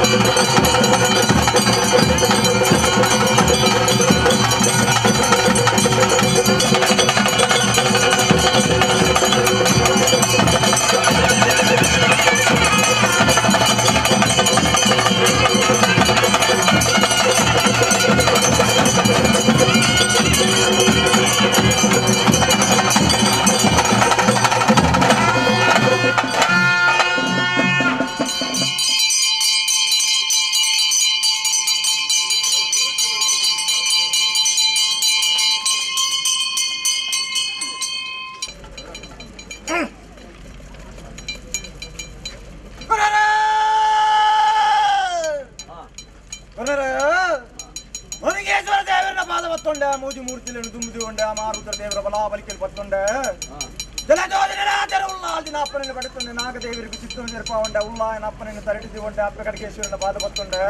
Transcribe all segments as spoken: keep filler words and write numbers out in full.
ಮೂಜಿ ಮೂರ್ತಿಯನ್ನು ದುಂಬಿದುಕೊಂಡೆ ಮಾರುದ್ರ ದೇವರ ಬಲಾಬಲಿಕೆಯಲ್ಲಿ ಬತ್ತೊಂಡೆ ಜಲಜೋದಿನ ಉಳ್ಳಾದಿನ ಅಪ್ಪನನ್ನು ಪಡೆತೊಂಡೆ ನಾಗದೇವರಿಗೆ ಚಿತ್ತವನ್ನು ಜರ್ಪಾವಂಡೆ ಉಳ್ಳಾಯನ ಅಪ್ಪನನ್ನು ತರಟಿಸಿಕೊಂಡೆ ಅಪ್ಪ ಕಡಕೇಶ್ವರನ ಪಾದ ಬತ್ತೊಂಡೆ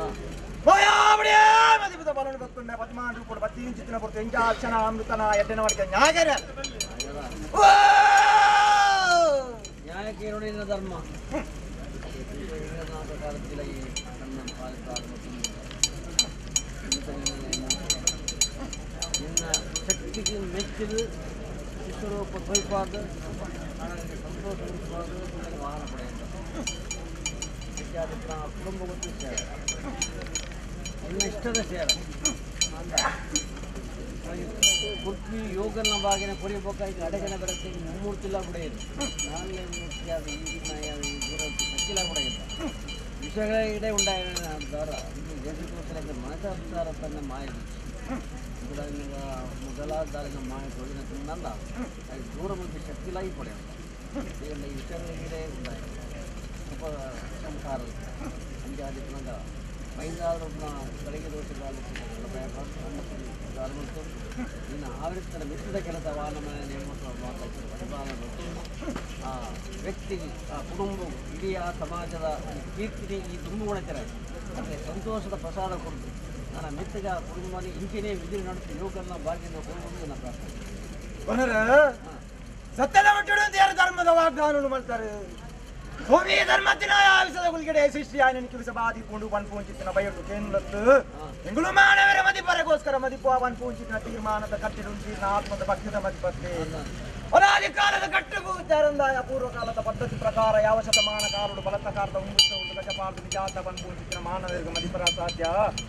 ಮದಿಪದ ಬಲವನ್ನು ಬತ್ತೊಂಡೆ ಪದ್ಮಾಂಡ್ರು ಕೂಡ ಬತ್ತಿ ಚಿತ್ತಿನ ಬರ್ತು ಎಂಜ ಅಕ್ಷಣ ಅಮೃತನ ಎಡ್ಡೆನ ಮಾಡಿಕೆ ನ್ಯಾಗರ ನ್ಯಾಯಕ್ಕೆ ಧರ್ಮ ಶಕ್ತಿಗೆ ಮೆಚ್ಚಿದು ಶಿಶುರೂಪ ದ್ವೈಪಾದ ನನಗೆ ಸಂತೋಷ ವಾಹನ ಪಡೆಯುತ್ತೆ ಇತ್ಯಾದಿ ಕುಟುಂಬ ಗೊತ್ತು ಸೇರ ಇನ್ನ ಇಷ್ಟದ ಸೇರ ಪೃಥ್ವಿ ಯೋಗನ ಬಾಗಿನ ಕುಡಿಬೇಕಾಗಿ ಅಡಗನ ಬರುತ್ತೆ ಮೂರ್ತಿಲ್ಲ ಕೂಡ ಇದೆ ನಾಲ್ಕು ಮೂರ್ತಿ ಅದು ಈಗಿನ ದೂರ ಸಚ್ಚಿಲ್ಲ ಕೂಡ ಇದೆ ವಿಷಯಗಳ ಇಡೆ ಉಂಟಾಯ ದಾರ ದೇಶಕ್ಕೆ ಮಾತಾಡ್ತಾರ ತನ್ನ ಮಾಹಿತಿ ಮೊದಲಾದಾರಿನ ಮಾಯ ತೊಳಿನ ತಿನ್ನಲ್ಲ ಅದು ದೂರ ಮುಂದೆ ಶಕ್ತಿಲಾಗಿ ಪಡೆಯುತ್ತೆ ಈ ವಿಷಯಗಳಿಗೆ ಉಂಟಾಯ ಸ್ವಲ್ಪ ಸಂಸಾರ ಅಂಜಾದಿನ ಮೈದಾರು ಬೆಳಗ್ಗೆ ದೋಷಗಾಲ ಇನ್ನು ಆವೃತ್ತಿನ ಮಿಶ್ರಿತ ಕೆಲಸ ವಾಹನ ನೇಮಕ ಮಾತಾಡ್ತಾರೆ ಆ ವ್ಯಕ್ತಿಗೆ ಆ ಕುಟುಂಬ ಇಡೀ ಆ ಸಮಾಜದ ಕೀರ್ತಿಗೆ ಈ ತುಂಬ ಗುಣಚರ ಮತ್ತು ಸಂತೋಷದ ಪ್ರಸಾದ ಕೊಡ್ತು ನನ್ನ ಮೆತ್ತಗ ಕುಟುಂಬ ಇಂಚಿನೇ ವಿಧಿ ನಡೆಸಿ ಯೋಗನ ಭಾಗ್ಯನ ಕೊಡುವುದು ನನ್ನ ಪ್ರಾರ್ಥನೆ ಸತ್ಯದ ಮಟ್ಟುಡು ಅಂತ ಯಾರು ಧರ್ಮದ ವಾಗ್ದಾನ ಮಾಡ್ತಾರೆ ಭೂಮಿ ಧರ್ಮತ್ತಿನ ಆವಿಸದ ಗುಲ್ಗಡೆ ಸೃಷ್ಟಿಯಾಯ ಕೆಲಸ ಬಾದಿಕೊಂಡು ಪನ್ಪೂಂಚಿತ್ತಿನ ಬಯಟು ಕೇಂದ್ರತ್ತು ಎಂಗಳು ಮಾನವರ ಮದಿಪರಗೋಸ್ಕರ ಮದಿಪುವ ಪನ್ಪೂಂಚಿತ್ತಿನ ತೀರ್ಮಾನದ ಕಟ್ಟಿಡುಂಚಿನ ಆತ್ಮದ ಭಕ್ತಿದ ಮದಿಪತ್ತೆ ಅನಾದಿ ಕಾಲದ ಕಟ್ಟುಗೂಚಾರಂದಾಯ ಪೂರ್ವಕಾಲದ ಪದ್ಧತಿ ಪ್ರಕಾರ ಯಾವ ಶತಮಾನ ಕಾಲುಡು ಬಲತ್ತಕಾರದ ಉಂಗುತ್ತ ಉಂಟು ಗಜಪಾರ್ದು ನಿಜಾತ ಪನ್ಪೂಂಚಿತ್ತಿನ ಮಾನವರಿಗೆ ಮದಿಪರ ಸಾಧ್ಯ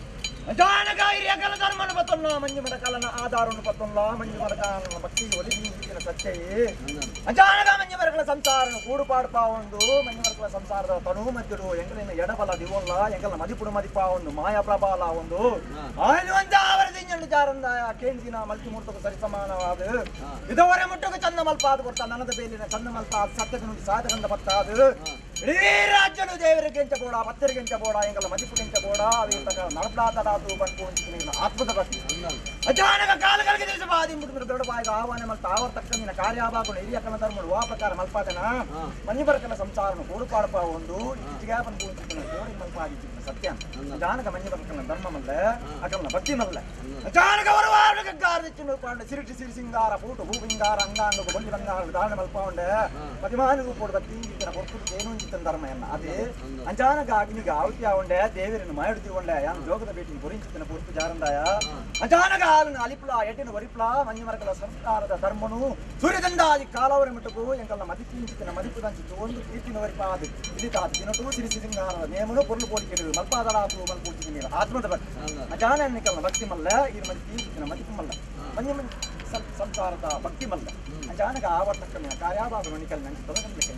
ಅಚಾನಕ ಹಿರಿಯ ಧರ್ಮನ ಬತ್ತೊಲ್ಲ ಮಂಜು ಮಡ ಕಾಲನ ಆಧಾರವನ್ನು ಬತ್ತೊಲ್ಲ ಮಂಜು ಮಡ ಕಾಲನ ಭಕ್ತಿ ಒಲಿದಿನ ಸತ್ಯಯೇ ಅಚಾನಕ ಮಂಜು ಮರಗಳ ಸಂಸಾರನು ಕೂಡುಪಾಡ್ಪಾ ಒಂದು ಮಂಜು ಮರಗಳ ಸಂಸಾರದ ತನು ಮಧ್ಯರು ಎಂಗಲಿನ ಎಡಬಲ ದಿವೊಲ್ಲ ಎಂಗಲ ಮದಿಪುಡು ಮದಿಪಾ ಒಂದು ಮಾಯಾ ಪ್ರಬಾಲ ಒಂದು ಆಯ್ದು ಒಂದ ಅವರ ದಿಂಜಂಡು ಜಾರಂದಾಯ ಕೇಂದ್ರಿನ ಮಲ್ತಿಮೂರ್ತಕ ಸರಿ ಸಮಾನವಾದ ಇದವರೆ ಮುಟ್ಟಕ ಚಂದ ಮಲ್ಪಾದ ಕೊಡ್ತಾ ನನದ ಬೇಲಿನ ಚಂದ ಮಲ್ಪಾದ ಸತ್ಯದ ಸಾಧಕಂದ ಬತ್ತಾದ ಇಡೀ ರಾಜ್ಯನು ದೇವರಿಗೆ ಎಂಚಬೋಡ ಭಕ್ತರಿಗೆ ಎಂಚಬೋಡ ಎಂಗಲ ಮದಿಪು ಎಂಚಬೋಡ ಅದೇ ನಳಪ್ಲಾತರಾತು ಬಂದು ಆತ್ಮದ ಭಕ್ತಿ ಅಚಾನಕ ಕಾಲಗಳಿಗೆ ದೇಶ ಬಾದಿ ಮುಟ್ಟಿದ್ರು ದೊಡ್ಡ ಬಾಯಿಗೆ ಆಹ್ವಾನ ಮಲ್ತ ಆವರ ತಕ್ಕಂದಿನ ಕಾರ್ಯಾಭಾಗಗಳು ಹಿರಿಯ ಕಲ ಧರ್ಮಗಳು ವಾ ಪ್ರಕಾರ ಮಲ್ಪಾದನ ಮಂಜಿಬರಕನ ಸಂಸಾರನು ಕೂಡುಪಾಡಪ ಒಂದು ಇಚ್ಚಿಗೆ ಬಂದು ಕೋಡಿ ಮಲ್ಪಾದಿತ್ತು ಸತ್ಯ ಅಚಾನಕ ಮಂಜಿಬರಕನ ಧರ್ಮ ಮಲ್ಲ ಅಕಲನ ಭಕ್ತಿ ಮಲ್ಲ ಅಚಾನಕ ಅವರು ವಾರಗಾರದಿಚ್ಚು ಪಾಂಡ ಸಿರಿಟಿ ಸಿರಿ ಸಿಂಗಾರ ಪೂಟು ಹೂವಿಂಗಾರ ಅಂಗಾಂಗ ಬಂಡಿ ಬಂಗಾರ ಧಾರಣ ಮಲ್ಪಾಂಡೆ ಪದಿಮಾನ ರೂಪೋಡು ಭಕ್ತಿ ಹೊರತು ಏನು ಧರ್ಮ ಎನ್ನ ಅದೇ ಅಂಚಾನಕ ಅಗ್ನಿಗೆ ಆಹುತಿ ಆಗೊಂಡೆ ದೇವರನ್ನು ಮಾಡಿಕೊಂಡೆ ಯಾನು ಜೋಗದ ಭೇಟಿ ಗುರಿಂಚಿನ ಪೂರ್ತಿ ಜಾರಂದಾಯ ಅಂಚಾನಕ ಹಾಲಿನ ಅಲಿಪ್ಲ ಎಟ್ಟಿನ ಒರಿಪ್ಲ ಮಂಜುಮರಕಲ ಸಂಸ್ಕಾರದ ಧರ್ಮನು ಸೂರ್ಯದಂಡಾದಿ ಕಾಲವರ ಮಿಟ್ಟಕು ಎಂಕಲ್ನ ಮದಿಪಿಂಚಿನ ಮದಿಪುದಂಚಿತು ಒಂದು ಕೀರ್ತಿನ ವರಿಪಾದು ಇಲ್ಲಿ ತಾತು ದಿನಟು ಸಿರಿಸಿ ಸಿಂಗಾರದ ನೇಮನು ಪೊರ್ಲು ಪೋಡಿಕೆಡು ಮಲ್ಪಾದರಾತು ಮಲ್ಪೂರ್ತಿ ನೀರು ಆತ್ಮದ ಭಕ್ತಿ ಅಂಚಾನ ಎನ್ನಿಕಲ್ನ ಭಕ್ತಿ ಮಲ್ಲ ಈ ಮದಿಪಿಂಚಿನ ಮದಿಪು ಮಲ್ಲ ಮಂಜು ಸಂಸಾರದ ಭಕ್ತಿ ಮಲ್ಲ ಅಂಚಾನಕ ಆವರ್ತಕ್ಕ ಕಾರ್ಯಾಭಾಗ ನಿಕಲ್ ನಂಗೆ ತೊಡಗಲಿಕ್ಕೆ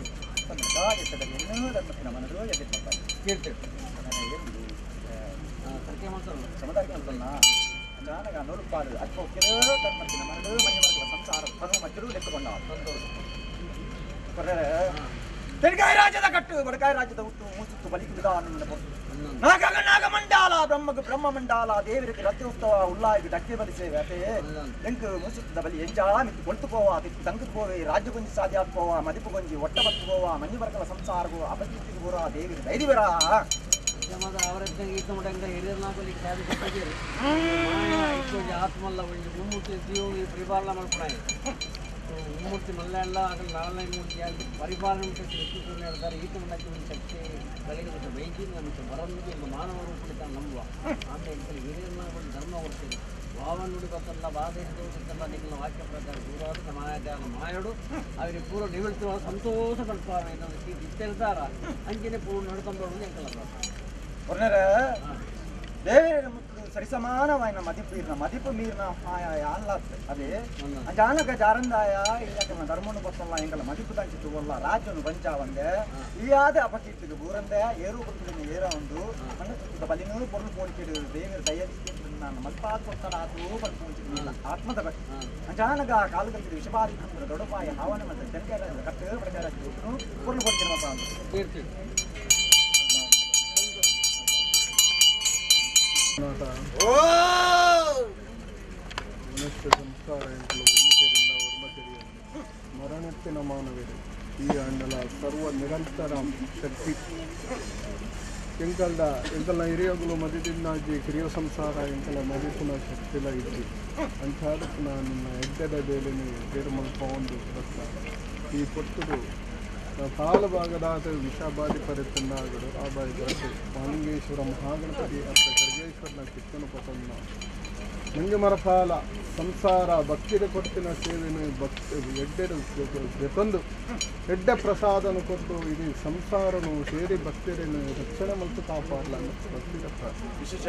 ಧರ್ಮತ್ತಿನ ಮನದು ಎದ್ದಿರ್ತಾರೆ ಕೇಳ್ತೇವೆ ಸಮುದಾಯ ಅಂತಲ್ಲ ಅಚಾನಕ ನೂರುಪಾಡು ಅಕ್ಕೋಕ್ಕಿರೋ ಧರ್ಮತ್ತಿನ ಮನದು ಮಂಜುಮರಕಲ ಸಂಸಾರ ಧರ್ಮ ಮಧ್ಯರು ಲೆಕ್ಕಕೊಂಡ ತೆರಿಗಾಯಿ ರಾಜ್ಯದ ಕಟ್ಟು ಬಡಕಾಯಿ ರಾಜ್ಯದ ಹುಟ್ಟು ಮೂಸುತ್ತು ಬಲಿಕು ವಿಧಾನ ನಾಗ ನಾಗಮಂಡಾಲ ಬ್ರಹ್ಮಗ ಬ್ರಹ್ಮ ಮಂಡಾಲ ದೇವರಿಗೆ ರಥೋತ್ಸವ ಉಳ್ಳಾಗಿ ಡಕ್ಕೆ ಬಲಿಸೇವೆ ಅದೇ ಎಂಕು ಮೂಸುತ್ತದ ಬಲಿ ಎಂಜಾ ಮಿತ್ತು ಕೊಳ್ತು ಪೋವ ತಿಕ್ಕು ತಂಗಕ್ಕೆ ಪೋವೆ ರಾಜ್ಯ ಗೊಂಜಿ ಸಾಧ್ಯ ಪೋವ ಮದಿಪು ಗೊಂಜಿ ಒಟ್ಟ ಬತ್ತು ಪೋವ ಮಂಜು ಬರಕಲ ಸಂಸಾರಗೂ ಅಪಸ್ಥಿತಿಗೂ ಬರ ದೇವಿಗೆ ಧೈರ್ಯವರ ಅವರ ಈತ ಮುಟಂಗ ಹಿರಿಯರ್ ನಾಲ್ಕು ಆತ್ಮಲ್ಲ ಒಂದು ಮುಮ್ಮೂತಿ ಜೀವ ಪರಿಪಾಲನೆ ಮಾಡ್ಕೊಳ ಮುಮ್ಮೂರ್ತಿ ಮಲ್ಲೆಲ್ಲ ಆಗಲಿ ನಾಲ್ನೇ ಮೂರ್ತಿಯಾಗಿ ಪರಿಪಾಲನೆ ಸೃಷ್ಟಿಸಿ ಹೇಳ್ತಾರೆ ಈತ ಮನಕ್ಕೆ ಶಕ್ತಿ ಬೆಳಗ್ಗೆ ವೈದ್ಯ ನಮಗೆ ಬರಂದು ಎಂಬ ಮಾನವ ರೂಪದಿಂದ ನಂಬುವ ಅಂತ ಹೇಳ್ತಾರೆ ಹಿರಿಯನ್ನ ಧರ್ಮ ಕೊಡ್ತೀರಿ ಭಾವ ನುಡಿಬೇಕಲ್ಲ ಬಾಧೆ ದೋಷಕ್ಕಲ್ಲ ನಿನ್ನ ವಾಕ್ಯ ಪ್ರಕಾರ ದೂರಾದ ಮಾಯಾದ ಮಾಯಡು ಅವರಿಗೆ ಪೂರ್ವ ನಿವೃತ್ತಿ ಸಂತೋಷ ಪಡ್ತಾರ ಇನ್ನೊಂದು ಇರ್ತಾರ ಅಂಚೆನೆ ಪೂರ್ವ ನಡ್ಕೊಂಡು ಎಂಕಲ್ಲ ದೇವೇರ ಸರಿಸಮಾನವಾಯಿನ ಮದಿಪು ಇರ್ನ ಮದಿಪು ಮೀರ್ನ ಅಲ್ಲ ಅದೇ ಜಾನಕ ಜಾರಂದಾಯ ಇಲ್ಲ ಧರ್ಮನು ಬತ್ತಲ್ಲ ಎಂಕಲ್ಲ ಮದಿಪು ತಂಚಿತ್ತು ಒಲ್ಲ ರಾಜ್ಯನು ಪಂಚಾವಂದೆ ಇಯಾದ ಅಪಕೀರ್ತಿಗೆ ಬೂರಂದೆ ಏರು ಕೊಡ್ತಿದ್ದೀನಿ ಏರ ಒಂದು ಮಣ್ಣು ಸುತ್ತಿದ ಬಲಿನೂ ಪೊರ್ಲು ಪೋಣಿಕಿಡು ದೇವೇರು ದಯವಿಟ್ಟು ನಾನು ಮಲ್ಪಾದ ಕೊಡ್ತಾರ ಆತು ಪಡ್ಕೊಂಡಿಲ್ಲ ಆತ್ಮದ ಬಗ್ಗೆ ಜಾನಕ ಕಾಲದಲ್ಲಿ ವಿಷಬಾರಿ ದೊಡ್ಡಪಾಯ ಹಾವನ ಮತ್ತೆ ಜನಕ ಕಟ್ಟು ಪ್ರಚಾರ ಪೊರ್ಲು ಕೊಡ್ತೀನಿ ಮಪ್ಪ ಅಂತ ಮನುಷ್ಯ ಸಂಸ್ಕಾರ ಎಂಕಲು ಒಂದಿದ್ದರಿಂದ ವರ್ಮತೆರಿಯನ್ನು ಮರಣತ್ತಿನ ಮಾನವೇರು ಈ ಅಂಡಲ ಸರ್ವ ನಿರಂತರ ಶಕ್ತಿ ಎಂಕಲ್ದ ಎಂಕಲ್ನ ಹಿರಿಯಗಳು ಮದಿದಿಂದಾಗಿ ಕಿರಿಯ ಸಂಸಾರ ಎಂಕಲ ಮದಿಪುನ ಶಕ್ತಿಲ ಇದ್ದಿ ಅಂಚಾದಕ್ಕೆ ನಾನು ನಿನ್ನ ಎಡ್ಡೆದ ಬೇಲೆನೆ ಬೇರೆ ಮಲ್ಪ ಒಂದು ಬತ್ತ ಈ ಪೊತ್ತುಡು ಕಾಲ ಭಾಗದಾದ ವಿಷಾಬಾಧಿ ಪರಿತಂದಾಗಡು ಆ ಬಾಯಿ ಮಾಲಿಂಗೇಶ್ವರ ಮಹಾಗಣಪತಿ ಅರ್ಥ ಖರ್ಗೇಶ್ವರನ ಕಿತ್ತನ ಪತನ್ನ ಮುಂಗೆ ಮರಕಾಲ ಸಂಸಾರ ಭಕ್ತಿದ ಕೊಟ್ಟಿನ ಸೇವೆನು ಭಕ್ತಿ ಎಡ್ಡೆಡು ಬೆತಂದು ಎಡ್ಡೆ ಪ್ರಸಾದನು ಕೊಟ್ಟು ಇದು ಸಂಸಾರನು ಸೇರಿ ಭಕ್ತಿರೇನು ರಕ್ಷಣೆ ಮತ್ತು ಕಾಪಾಡಲ ಭಕ್ತಿದ ವಿಶೇಷ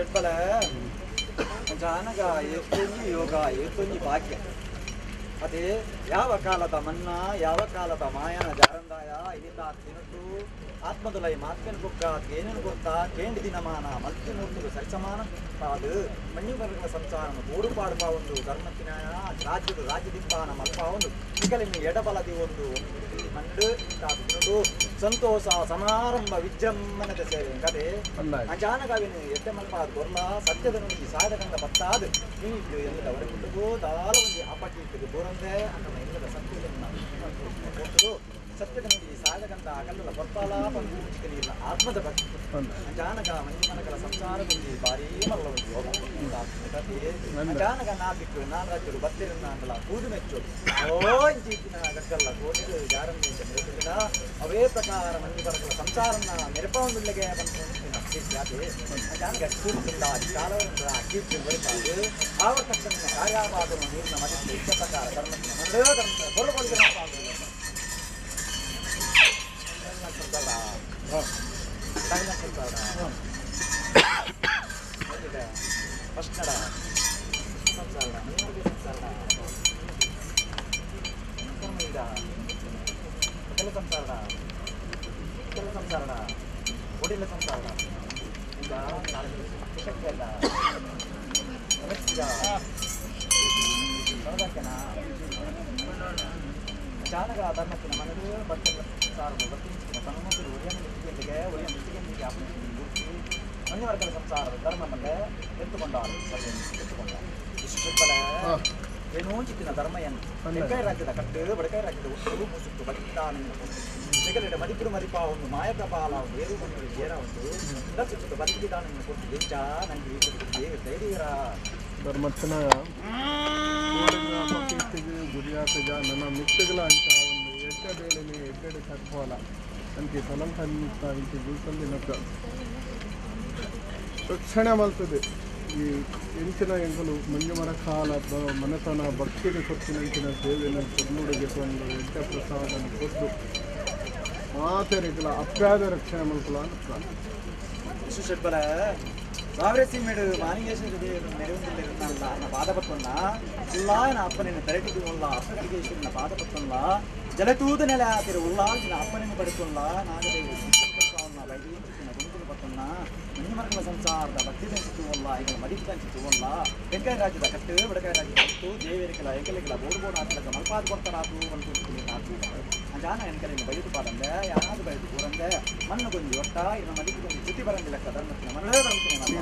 ಜಾನಗ ಏತೊಂಜಿ ಯೋಗ ಏತೊಂಜಿ ಭಾಗ್ಯ ಅದೇ ಯಾವ ಕಾಲದ ಮನ್ನ ಯಾವ ಕಾಲದ ಮಾಯನ ಜಾರಂದಾಯ ಇದಿತ ತಿನ್ನಟ್ಟು ಆತ್ಮದಲೈ ಮಾತ್ಮೆನು ಬುಕ್ಕ ಏನೇನು ಗೊತ್ತಾ ಕೇಂಡಿ ದಿನಮಾನ ಮಲ್ತಿ ಮೂರ್ತಿಗಳು ಸರಿಸಮಾನ ಅದು ಮಣ್ಣಿವರ್ಗದ ಸಂಸಾರನು ಗೋಡು ಪಾಡುವ ಒಂದು ಧರ್ಮಕ್ಕಿನ ರಾಜ್ಯದ ರಾಜ್ಯದಿಂಪಾನ ಮಲ್ಪ ಒಂದು ಈಗಲಿನ ಎಡಬಲದಿ ಒಂದು ಮಂಡು ತಿನ್ನಡು ಸಂತೋಷ ಸಮಾರಂಭ ವಿಜೃಂಭಣದ ಸೇವೆ ಕತೆ ಅಜಾನಗಾವಿನ ಎಡ್ಡೆ ಮಲ್ಪ ಗೊರ್ಲ ಸತ್ಯದ ನುಡಿ ಸಾಧಕಂದ ಪತ್ತಾದು ಈ ಎಲ್ಲದ ಹೊರಗುಂಡು ದಾಲ ಒಂದು ಅಪಕೀರ್ತಿಗೆ ಬೂರಂದೆ ಅಂತ ಎಲ್ಲದ ಸತ್ಯದ ಸತ್ಯದ ನುಡಿ ಸಾಧಕಂತ ಕಲ್ಲುಲ ಬರ್ಪಾಲ ಇಲ್ಲ ಆತ್ಮದ ಭಕ್ತಿ ಜಾನಕ ಮಂಜುಮನಕಲ ಸಂಸಾರದಲ್ಲಿ ಭಾರೀ ಮಲ್ಲ ಒಂದು ಯೋಗ ಜಾನಕ ನಾ ಬಿಟ್ಟು ನಾನು ರಾಜ್ಯರು ಬತ್ತಿರನ್ನ ಅಂಗಲ ಕೂದು ಮೆಚ್ಚು ಓ ಇಂಚಿನ ಗಟ್ಟಲ್ಲ ಕೋಟಿಗಳು ಯಾರನ್ನು ಮೆರೆಸಿದ ಅವೇ ಪ್ರಕಾರ ಮಂಜುಮನಕಲ ಸಂಸಾರನ್ನ ನೆರಪೊಂದಿಲ್ಲಗೆ ಬಂದು ಜಾನಕ ಕೂಡಿಸಿಲ್ಲ ಕಾಲವರಿಂದ ಕೀರ್ತಿ ಬರುತ್ತಾರೆ ಆವರ್ತಕ್ಕ ಕಾರ್ಯಾಭಾಗವನ್ನು ನೀರಿನ ಮಧ್ಯೆ ಇಷ್ಟ ಪ್ರಕಾರ ಧರ್ಮಕ್ಕೆ ಮಂಡಳ ಧರ್ಮ ಹೊರಗೊಳಿಗೆ ಫಸ್ಟಡ ಸಂಸಾರ ನಿಮಗೆ ಸಂಸಾರ ಈಗ ಕೆಲ ಸಂಸಾರ ಕೆಲ ಸಂಸಾರ ಒಡಿಲ ಸಂಸಾರ ಈಗ ಶಕ್ತಿ ಅಲ್ಲ ಈಗ ಜಾನಕ ಧರ್ಮಕ್ಕಿನ ಮನೆಗೆ ಬರ್ತಲ್ಲ ಸಾರದು ಬರ್ತೀನಿ ಸಣ್ಣಮಕ್ಕಳು ಒಳ್ಳೆಯ ಮಿಟ್ಟಿಗೆಂದಿಗೆ ಒಳ್ಳೆಯ ಮಿಟ್ಟಿಗೆಂದಿಗೆ ಗುರುತಿ ಮಣ್ಣಿವರ್ಗದ ಸಂಸಾರದ ಧರ್ಮ ಮೇಲೆ ಎತ್ತುಕೊಂಡಾರು ಎತ್ತುಕೊಂಡ ವಿಶ್ವಕಲ ಏನೋ ಚಿತ್ತಿನ ಧರ್ಮಯನ್ನು ಬೆಳಕಾಯಿ ರಾಜ್ಯದ ಕಟ್ಟು ಬಡಕಾಯಿ ರಾಜ್ಯದ ಉಟ್ಟು ಮುಸುತ್ತು ಬಲಿತಾನನ್ನು ಜಗಲಿಡ ಮದಿಪುರು ಮರಿಪ ಒಂದು ಮಾಯಪ್ರಪಾಲ ಒಂದು ಏರು ಬಂದು ಏರ ಒಂದು ಸುತ್ತು ಬಲಿದಾನನ್ನು ಕೊಟ್ಟು ಹೆಚ್ಚ ನನಗೆ ಧೈರ್ಯ ಧರ್ಮಸ್ಥನ ಅಪಕೀರ್ತಿಗೆ ಗುರಿಯಾತಗ ನನ್ನ ಮಿತ್ತಗಳ ಅಂತ ಒಂದು ಎಡ್ಡ ಬೇಳೆನೆ ಎಡ್ಡೆಡೆ ಕಟ್ಕೋಲ ಅಂತೆ ತಲಂಕ ಇಂತಿ ಗುಲ್ಸಂದಿನಕ ರಕ್ಷಣೆ ಮಾಡ್ತದೆ ಈ ಎಂಚಿನ ಎಂಕಲು ಮಂಜುಮರ ಕಾಲ ಮನತನ ಭಕ್ತಿಗೆ ಕೊಟ್ಟಿನಂಚಿನ ಸೇವೆಯನ್ನು ಕರ್ನುಡಿಗೆ ತಂದು ಎಡ್ಡ ಪ್ರಸಾದನ ಕೊಟ್ಟು ಮಾತರಿಗಳ ಅಪ್ಯಾದ ರಕ್ಷಣೆ ಮಾಡ್ಕೊಳ್ಳ ಅಂತ ವಿಶೇಷ ಸಾವಿರ ಸೀಮೆಡು ಮಾನಿಗೇಶ್ವರ ದೇವರು ನೆರವೇರಿಲ್ಲ ನನ್ನ ಪಾದಪತ್ತಲ್ಲ ಉಲ್ಲಾ ನನ್ನ ಅಪ್ಪನನ್ನು ತರಟಿದು ಉಲ್ಲ ಅಪ್ಪನಿಗೇಶ್ವರನ ಪಾದಪತ್ತಲ್ಲ ಜಲತೂದ ನೆಲೆ ಆತಿರ ಉಲ್ಲಾ ನಿನ್ನ ಅಪ್ಪನನ್ನು ಪಡೆದುಲ್ಲ ನಾಗದೇವಿ ವೈದ್ಯನ ಗುಂಪಿನ ಪತ್ತನ್ನ ಮಣ್ಣಿಮರಗಳ ಸಂಸಾರದ ಭಕ್ತಿ ತಂಚಿಸುವಲ್ಲ ಈಗ ಮದಿப்பு ತಂಚಿಸುವಲ್ಲ ಬೆಂಕಾಯಿ ರಾಜ್ಯದ ಕಟ್ಟು ಬಡಕಾಯಿ ರಾಜ್ಯದ ಕಟ್ಟು ದೇವೇರಿಕೆಲ ಏಕಲೆಗಳ ಬೋಡು ಬೋಡು ಹಾಕಿದಾಗ ಮಲ್ಪಾದ ಕೊಡ್ತಾರಾತು ಒಂದು ಹಾಕು ಜಾನ ಎನ್ಕಲಿನ ಬೈದು ಪಾದಂದೆ ಯಾರಾದ್ರು ಬೈದು ಕೂರಂದೆ ಮಣ್ಣು ಗೊಂಜಿ ಒಟ್ಟ ಇನ್ನು ಮದಿப்பு ಗೊಂಜಿ ಜುತಿ ಬರಂದಿಲ್ಲ ಧರ್ಮಕ್ಕೆ ಮನಳೇ ಧರ್ಮಕ್ಕೆ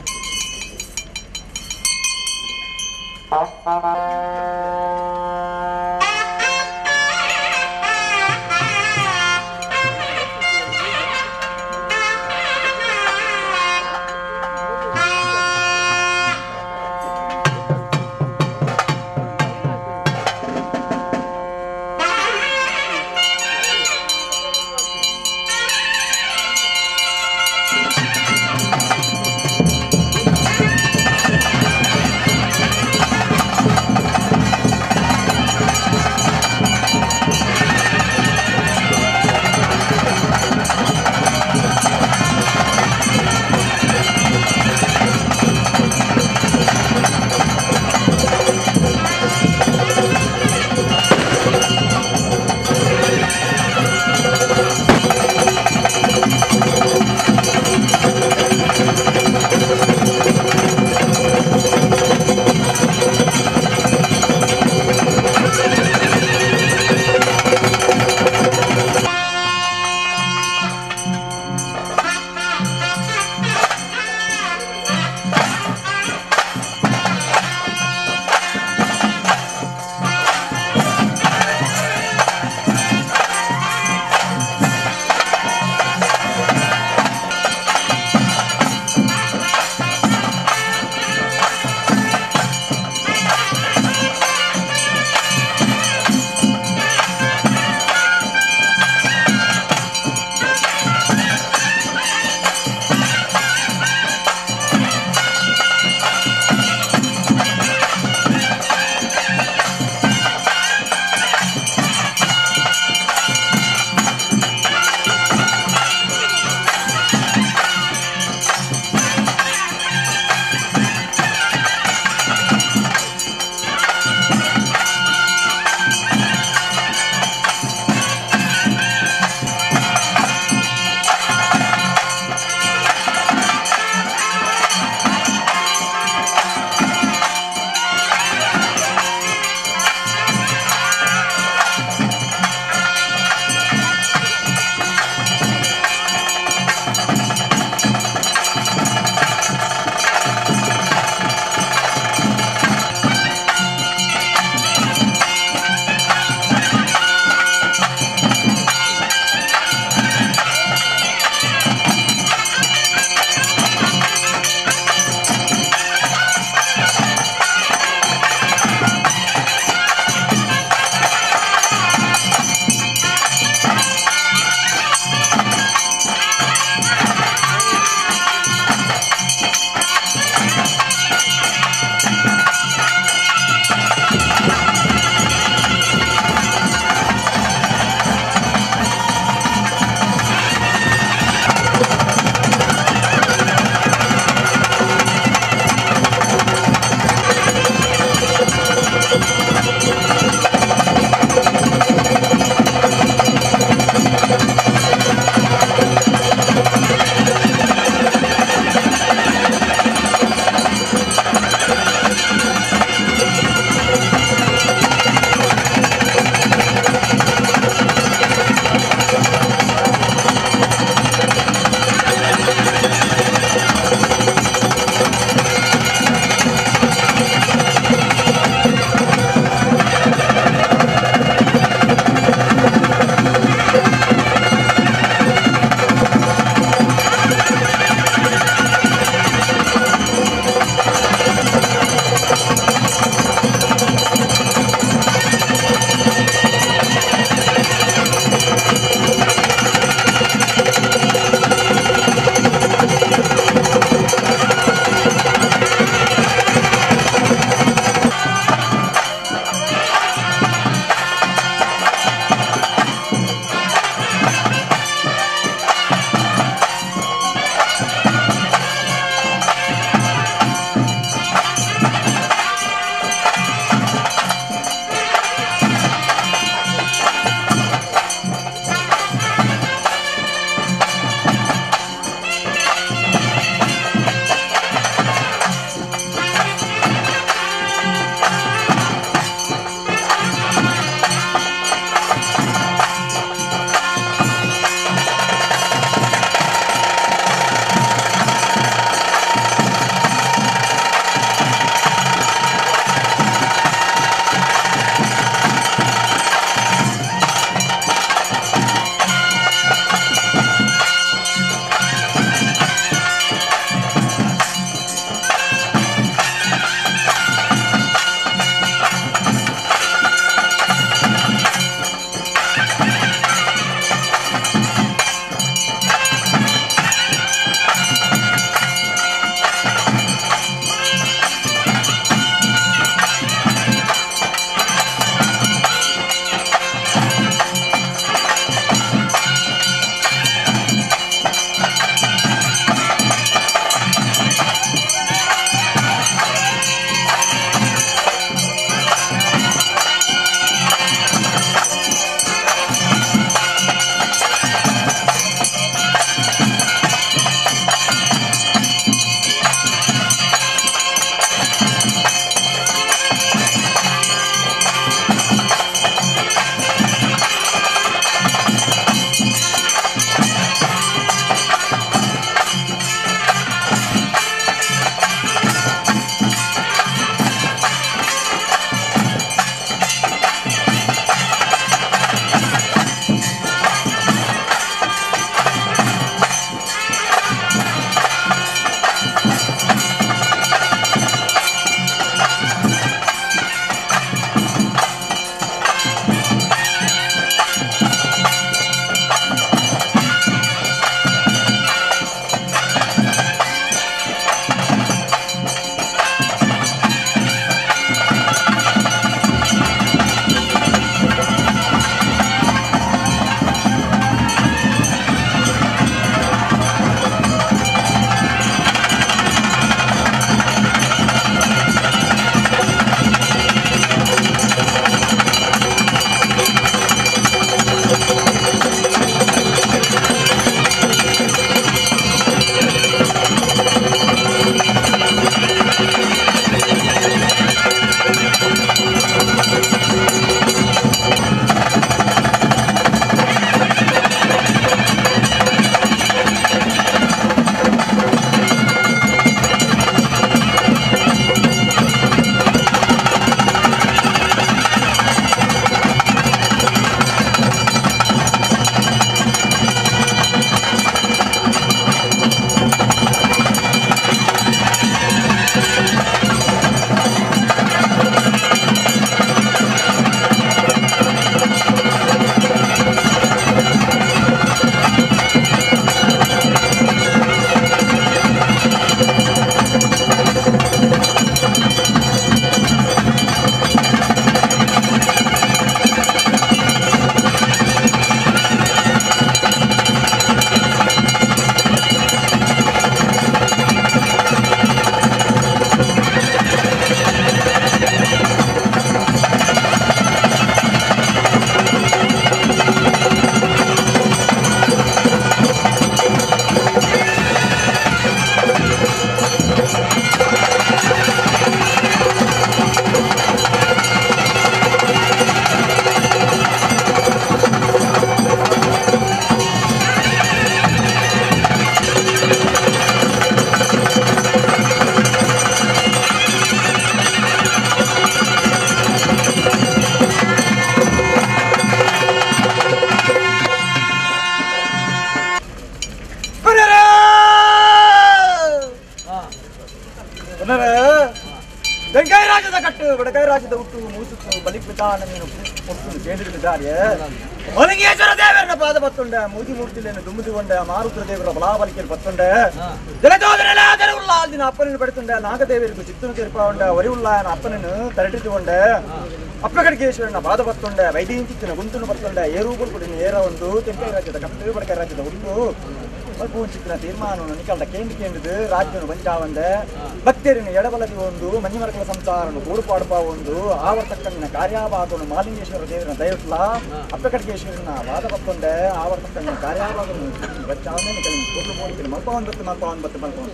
ಬಡಕಾಯಿ ರಾಜ್ಯದ ಹುಟ್ಟು ಮೂಸುತ್ತು ಬಲಿಪಿತಾನನ್ನು ಕೊಟ್ಟು ಕೇಂದ್ರಿದ್ದಾರೆ ಮಲಂಗೇಶ್ವರ ದೇವರನ್ನ ಪಾದ ಬತ್ತುಂಡೆ ಮೂದಿ ಮೂರ್ತಿಯನ್ನು ದುಮ್ಮಿದುಕೊಂಡೆ ಮಾರುದ್ರ ದೇವರ ಬಲಾಬಲಿಕೆಯಲ್ಲಿ ಬತ್ತುಂಡೆ ಜಲದೋದರಲಾದರೂ ಉಲ್ಲಾದಿನ ಅಪ್ಪನನ್ನು ಪಡೆದುಂಡೆ ನಾಗದೇವರಿಗೂ ಚಿತ್ತನು ತೀರ್ಪುಂಡೆ ಒರಿ ಉಲ್ಲಾಯನ ಅಪ್ಪನನ್ನು ತರಟಿದುಕೊಂಡೆ ಅಪ್ಪಗಡಿಕೇಶ್ವರನ ಪಾದ ಬತ್ತುಂಡೆ ವೈದ್ಯಂಚಿತ್ತಿನ ಗುಂತನ್ನು ಬತ್ತುಂಡೆ ಏರೂಗಳು ಕೊಡಿನ ಏರ ಒಂದು ತೆಂಕಾಯಿ ರಾಜ್ಯದ ಕಪ್ಪು ಬಡಕಾಯಿ ರಾಜ್ಯದ ಹುಟ್ಟು ಚಿತ್ತಿನ ತೀರ್ಮಾನವನ್ನು ನಿಕಲ್ದ ಕೇಂದ್ರ ಕೇಂದ್ರದ ರಾಜ್ಯವನ್ನು ಬಂಚಾವಂದೆ ಭಕ್ತರಿನ ಎಡಬಲದಿ ಒಂದು ಮಣಿಮರಕಲ ಸಂಸಾರನು ಕೂಡುಪಾಡುಪ ಒಂದು ಆವರ್ತಕ್ಕಂದಿನ ಕಾರ್ಯಾಭಾಗವನ್ನು ಮಾಲಿಂಗೇಶ್ವರ ದೇವರನ ದಯವಿಟ್ಲ ಅಪ್ಪಕಡಿಕೇಶ್ವರನ ವಾದ ಬತ್ತೊಂಡೆ ಆವರ್ತಕ್ಕಂದಿನ ಕಾರ್ಯಾಭಾಗವನ್ನು ಬಂಚಾವಂದೆ ನಿಕಲ್ ಕೊಡ್ಲು ಹೋಗ್ತೀನಿ ಮಲ್ಪ ಒಂದು ಬತ್ತು ಮಲ್ಪ ಒಂದು ಬತ್ತು ಮಲ್ಪ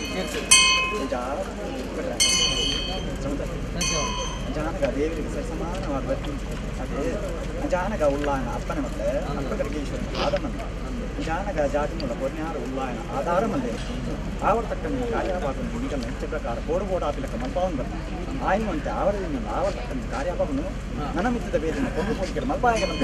ಜಾನಗ ದೇವರಿಗೆ ಸರಿಸಮಾನವಾದ ವ್ಯಕ್ತಿ ಅದೇ ಜಾನಗ ಉಲ್ಲಾಯನ ಅಪ್ಪನ ಮಕ್ಕಳೇ ಅಪ್ಪಕಡಿಕೇಶ್ವರನ ವಾದ ಮಂದ ಜಾನಗ ಜಾತಿಮೂಲ ಪೊನ್ಯಾರ ಉಲ್ಲಾಯನ ಆಧಾರ ಮಂದೆ ಆವರ್ತಕ್ಕಂದಿನ ಕಾರ್ಯಾಭಾಗವನ್ನು ಗುಣಿಗಳ ಹೆಚ್ಚು ಪ್ರಕಾರ ಕೋಡುಗೋಡಾಪಿಲಕ ಮಲ್ಪಾವನ್ ಬರ್ತ ಆಯ್ನುವಂತೆ ಆವರದಿಂದ ಆವರ್ತಕ್ಕಂದಿನ ಕಾರ್ಯಾಭಾಗವನ್ನು ನನಮಿತ್ತದ ಬೇರಿನ ಕೊಂಡು ಹೋಗಿಕೆ ಮಲ್ಪಾಯಗ ಮಲ್ಪ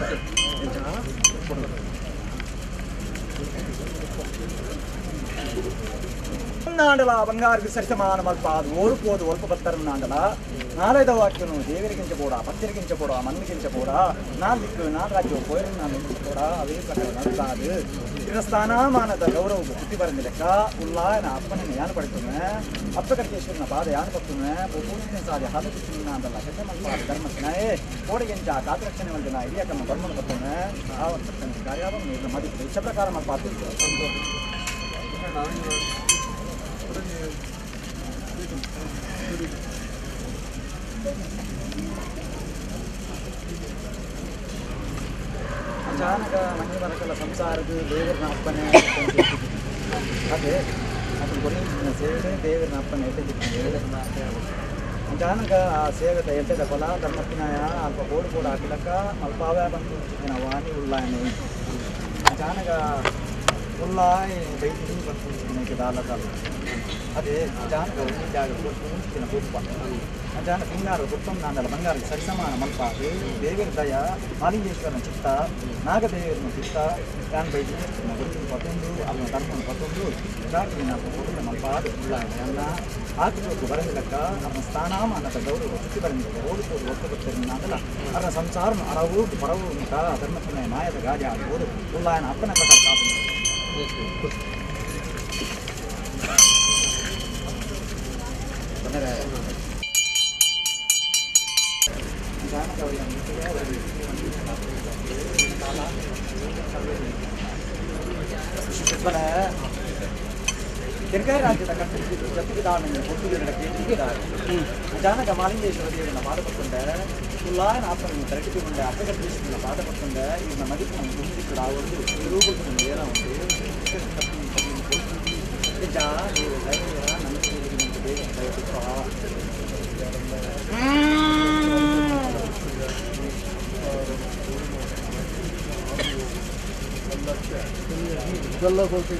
ನಾಂಡಲ ಬಂಗಾರಿಗೆ ಸರಿಸಮಾನ ಮಲ್ಪ ಅದು ಓರುಪೋದು ಒಲ್ಪ ಬತ್ತರನ್ನಾಂಡಲ ನಾಳೆದ ವಾಕ್ಯನು ದೇವರಿಗಿಂಚಬೋಡ ಪಚ್ಚರಿಗಿಂಚಬೋಡ ಮಣ್ಣಿಗಿಂಚಬೋಡ ನಾಲ್ ದಿಕ್ಕು ನಾಲ್ ರಾಜ್ಯ ಕೋಯರು ನಾನು ಕೂಡ ಅವೇ ಪ್ರಕಾರ ನಡ್ತಾದು ಇನ್ನ ಸ್ಥಾನಮಾನದ ಗೌರವವು ಬುದ್ಧಿ ಬರಂದ ಲೆಕ್ಕ ಉಲ್ಲಾಯನ ಅಪ್ಪನನ್ನು ಯಾನು ಪಡ್ತುನೆ ಅಪ್ಪಕಡಿಕೇಶ್ವರನ ಪಾದ ಯಾನು ಪಡ್ತುನೆ ಪೂರ್ಣ ಸಾಧ್ಯ ಹಾಲು ಕುಚ್ಚಿನ ಅಂತಲ್ಲ ಕೆಟ್ಟ ಮಲ್ಪ ಧರ್ಮಕ್ಕನೇ ಕೋಡೆಗೆಂಚ ಕಾತರಕ್ಷಣೆ ಮಂದಿನ ಹಿರಿಯ ಕಮ್ಮ ಧರ್ಮನ ಪಡ್ತುನೆ ಆ ಒಂದು ಕಾರ್ಯಾಭಾಗ ಮದಿತ್ತು ಇಷ್ಟ ಪ್ರಕಾರ ಮಲ್ಪ ಜಾನಕ ಮಣಿಮರಕಲ ಸಂಸಾರದ ದೇವರನ ಅಪ್ಪನೇ ಅದೇ ಅದು ಕೊನೆಯ ಸೇವೆ ದೇವರನ ಅಪ್ಪನ ಎಟ್ಟೆದಿತ್ತು ಜಾನಕ ಆ ಸೇವೆದ ಎಟ್ಟೆದ ಫಲ ಧರ್ಮತ್ತಿನಾಯ ಅಲ್ಪ ಬೋಡು ಕೂಡ ಹಾಕಿಲಕ್ಕ ಅಲ್ಪಾವೇ ಬಂದು ವಾಣಿ ಉಲ್ಲಾಯನೆ ಜಾನಕ ಉಲ್ಲಾಯ ಬೈದಿ ಬಂತು ದಾಲದ ಅದೇ ಜಾನಕ ಒಂದು ಜಾಗ ಮುಂಚಿನ ಗುಪ್ಪ ಜಾನ ಬಂಗಾರ ಗುಪ್ಪಂ ನಾಂದಲ ಬಂಗಾರ ಸರಿಸಮಾನ ಮಲ್ಪ ದೇವರ ದಯ ಮಾಲಿಂಗೇಶ್ವರನ ಚಿತ್ತ ನಾಗದೇವರನ ಚಿತ್ತ ಯಾನ್ ಬೈದಿ ಗುರುತಿನ ಪತ್ತೊಂದು ಅವನ ಧರ್ಮನ ಪತ್ತೊಂದು ಪ್ರಾರ್ಥನೆ ಕೊಟ್ಟಿನ ಮಲ್ಪಾದ ಉಲ್ಲಾಯನ ಆತ್ಮಕ್ಕೆ ಬರಂದಿಲಕ್ಕ ನಮ್ಮ ಸ್ಥಾನಮಾನದ ಗೌರವ ಚುಟ್ಟಿ ಬರಂದಿಲ್ಲ ಓಡಿಸೋದು ಒತ್ತುಬತ್ತರಿಂದ ನಾಂದಲ ಅವರ ಸಂಸಾರ ಅರವು ಪರವು ಉಂಟ ಧರ್ಮತ್ತಿನ ಮಾಯದ ಗಾಡಿ ಆಗ್ಬೋದು ಉಲ್ಲಾಯನ ಅಪ್ಪನ ಕಟ ಕಾಪು ತೆಂಕಾಯಿ ರಾಜ್ಯದ ಕಟ್ಟಿದ್ದು ಜತ್ತಿದಾನನ್ನು ಕೊಟ್ಟಿದ್ದ ಕೇಂದ್ರಿದ್ದಾರೆ ಜಾನಕ ಮಾಲಿಂಗೇಶ್ವರ ದೇವರನ್ನ ಪಾದಪಟ್ಟುಂಡೆ ಉಲ್ಲಾಯನ ಆಪರನ್ನು ತರಟಿಕೊಂಡೆ ಅಪ್ಪಗಟ್ಟಿನ ಪಾದಪಟ್ಟುಂಡೆ ಇವನ್ನ ಮದಿಪ್ಪು ಗುಂಪಿಟ್ಟು ಆ ಒಂದು ರೂಪವನ್ನು ಏನ ಉಂಟು ಜಾ ದೇವರ ನಮಗೆ ಇದೆಲ್ಲ ಸ್ವಲ್ಪ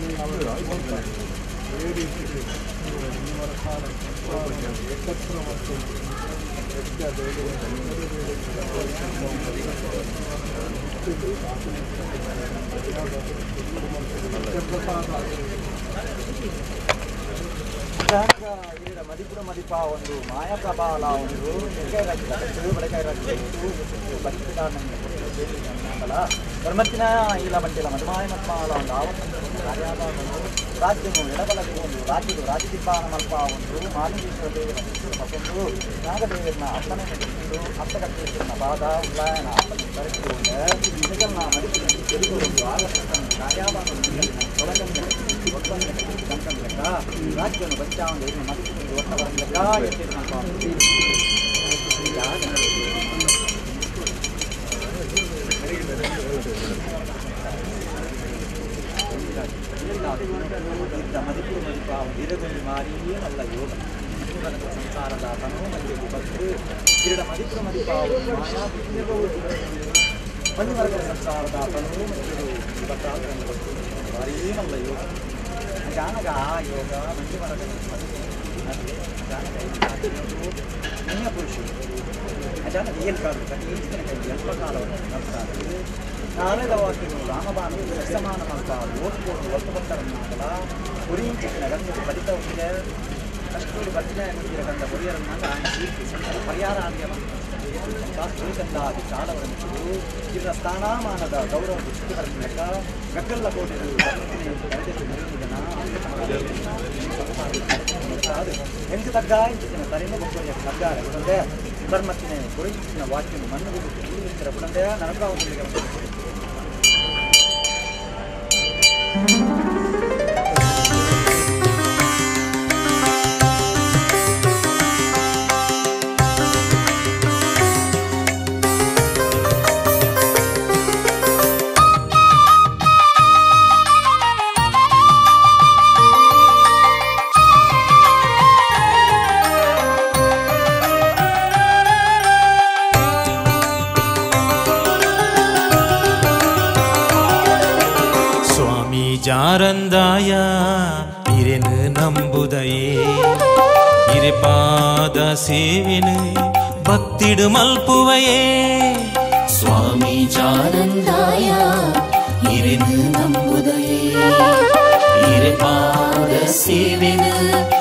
ಏಕತ್ರ ಮತ್ತು ಮದಿಪುರ ಮದಿಪ ಒಂದು ಮಾಯಾ ಪ್ರಬಾಲ ಒಂದು ತೆಂಕಾಯಿ ರಾಜ್ಯದ ಬಡಕಾಯಿ ರಾಜ್ಯದ ಬಲಿಪಿತಾನಲ್ಲ ಧರ್ಮತ್ತಿನ ಇಲ್ಲ ಬಂಟಿಲ್ಲ ಮಧುಮಾಯ ಮಲ್ಪಾಲ ಒಂದು ಆವತ್ತು ಕಾರ್ಯಾಭಾಗವನ್ನು ರಾಜ್ಯವು ಎಡಬಲದಿ ಒಂದು ರಾಜ್ಯದ ರಾಜದಿಬ್ಬಾನ ಮಲ್ಪ ಒಂದು ಮಾಲಿಂಗೇಶ್ವರ ದೇವರ ಮತ್ತೊಂದು ನಾಗದೇವರನ ಅಪ್ಪನೆ ನಡೆಸಿದ್ದು ಅಪ್ಪಗಟ್ಟೇಶ್ವರನ ಪಾದ ಉಲ್ಲಾಯನ ಅಪ್ಪನ ತರಿಸಿಕೊಂಡೆ ನಿಜಲ್ನ ಮಡಿಪಿನಲ್ಲಿ ತೆಲುಗು ಒಂದು ಆವರ್ತನ ಕಾರ್ಯಾಭಾಗವನ್ನು ತೊಳಗಂಗೆ ಒತ್ತೊಂದು ಲೆಕ್ಕ ರಾಜ್ಯವನ್ನು ಬಚ್ಚಾವನ್ನು ಏನು ಮಡಿಪಿನಲ್ಲಿ ಒತ್ತ ಬರಂಗ ಎತ್ತಿದ ಮದಿಪುರ ಮದಿಪ ವೀರಗೊಂಡು ಮಾರಿ ಏನಲ್ಲ ಯೋಗ ಸಂಸಾರದ ತನೋ ಮಧ್ಯೆ ಭಕ್ತರು ಕಿರಡ ಮದಿಪುರ ಮದಿಪ ಮಾಯಾ ಮಣಿಮರಕಲ ಸಂಸಾರದ ತನೋ ಮಧ್ಯೆ ಮಾರಿ ಏನಲ್ಲ ಯೋಗ ಜಾನಗ ಆ ಯೋಗ ಮಣಿಮರಕಲ ಜಾನಕ ಅನ್ಯ ಪುರುಷರು ಜಾನಕ ಏನು ಕಾಡು ಈಚಿನ ಕೈ ಅಲ್ಪ ಕಾಲವನ್ನು ನಡೆಸ್ತಾರೆ ನಾಳೆದ ವಾಕ್ಯಗಳು ರಾಮಬಾನು ಸಮಾನ ಮಾಡ್ತಾ ಓದ್ಬೋದು ಒತ್ತು ಬರ್ತಾರನ್ನಾಗಲ್ಲ ಉರಿಂಚಿನ ಗಂಧದ ಬಲಿತ ಹೋಗಿದೆ ಕಷ್ಟ ನೋಡಿ ಬತ್ತಿನಾಯ ಮುಂದಿರ ಕಂಡ ಪರಿಹಾರನಾಗ ಪರಿಹಾರ ಆಗಿ ಶಾಸ್ತ್ರೀಕಂದಾಗಿ ಕಾಲವನ್ನು ಇದರ ಸ್ಥಾನಮಾನದ ಗೌರವ ದೃಷ್ಟಿಗಳ ಮೂಲಕ ಗಕ್ಕಲ್ಲ ಕೋಟಿಗಳು ಹೆಂಚು ತಗ್ಗ ಹೆಂಚಿನ ತರಿಂದ ಮಕ್ಕಳಿಗೆ ತಗ್ಗಾರ ಬಿಡಂದೆ ಧರ್ಮತ್ತಿನ ಗುರುತಿನ ವಾಕ್ಯನು ಮಣ್ಣು ಬಿಟ್ಟು ಬಿಡಂದೆ ನನಗಾವಗಳಿಗೆ ಜಾರಂದಾಯ ಇರೆನು ನಂಬುದಯೇ ಇರೆ ಪಾದ ಸೇವೆನು ಭಕ್ತಿಡು ಮಲ್ಪುವಯೇ ಸ್ವಾಮಿ ಜಾರಂದಾಯ ಇರೆನು ನಂಬುದಯೇ ಇರೆ ಪಾದ ಸೇವೆನು